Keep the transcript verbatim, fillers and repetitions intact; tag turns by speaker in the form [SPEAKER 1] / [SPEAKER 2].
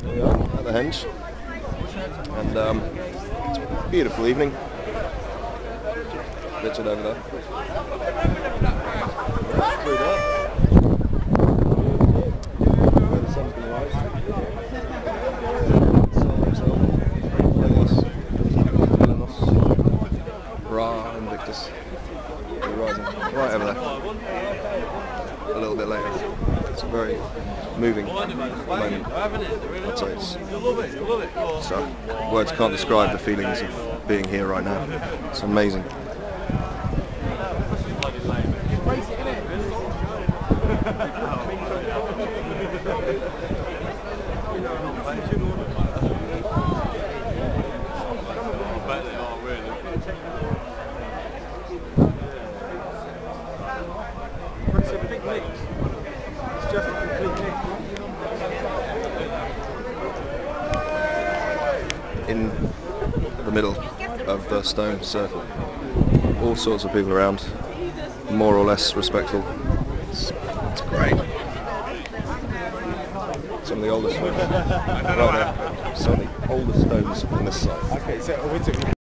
[SPEAKER 1] Here we are at the Henge, and um, beautiful evening. Pictured over there. Through there. Where the sun's going to rise. Brawl, Invictus. Rising right over there. A little bit later. It's a very moving moment. I'd say it's, so, words can't describe the feelings of being here right now. It's amazing. In the middle of the stone circle, all sorts of people around, more or less respectful. It's, it's great. Some of the oldest ones, right there. Some of the oldest stones on this side.
[SPEAKER 2] Okay, so we took